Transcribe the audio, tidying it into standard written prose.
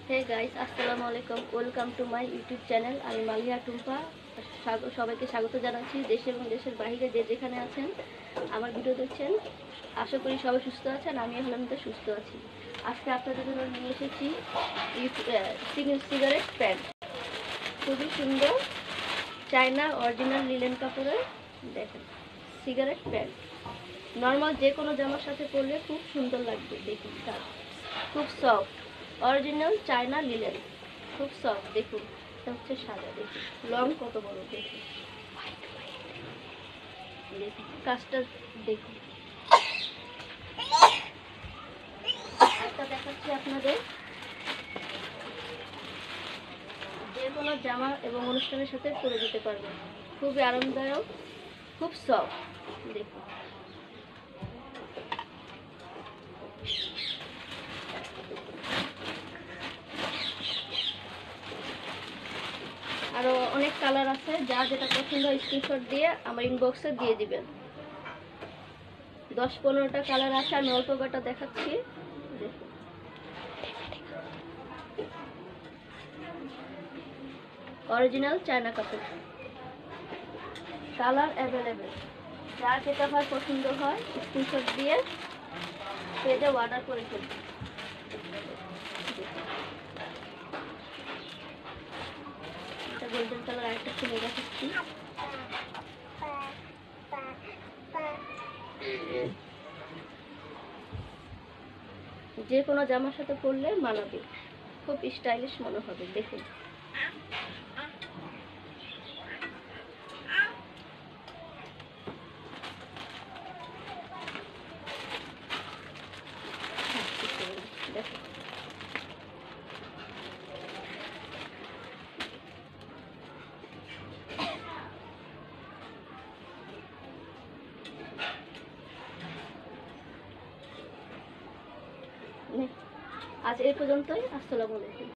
হে guys, আসসালামু আলাইকুম। Welcome to my YouTube channel. আমি মালিয়া টুম্পা। সবাইকে স্বাগত জানাচ্ছি। দেশে এবং দেশের বাইরে যে যেখানে আছেন আমার ভিডিও দেখছেন, আশা করি সবাই সুস্থ আছেন। আমি আলহামদুলিল্লাহ সুস্থ আছি। আজকে আপনাদের জন্য নিয়ে এসেছি সিগারেট প্যান্ট। খুবই সুন্দর চায়না অরিজিনাল লিলেন কাপড়ের। দেখেন, সিগারেট প্যান্ট নর্মাল যে কোনো জামার সাথে পরলে খুব সুন্দর লাগবে। দেখুন, তার খুব সফট, অরিজিনাল চায়না লিলেন, খুব সফট। দেখুন, এটা হচ্ছে সাদা। দেখুন লং কত বড়, দেখুন দেখুন কাজটা দেখুন। একটা দেখাচ্ছি আপনাদের, যে কোনো জামা এবং অনুষ্ঠানের সাথে পরে যেতে পারবেন। খুবই আরামদায়ক, খুব সফট। দেখুন, আরও অনেক কালার আছে। যা যেটা পছন্দ হয় স্ক্রিনশট দিয়ে আমার ইনবক্সে দিয়ে দিবেন। 10-15টা কালার আছে। আমি অল্প কটা দেখাচ্ছি। দেখুন, অরিজিনাল চায়না কাপড়, কালার অ্যাভেলেবেল। যার যেটা হয় পছন্দ হয় স্ক্রিনশট দিয়ে পেজে অর্ডার করে ফেলবেন। এটা গোল্ডেন কালার, আরেকটা কিনে দেখাচ্ছি। যে কোনো জামার সাথে পরলে মানাবে, খুব স্টাইলিশ মনে হবে। দেখুন, দেখুন আজ এই পর্যন্তই। আসসালামু আলাইকুম।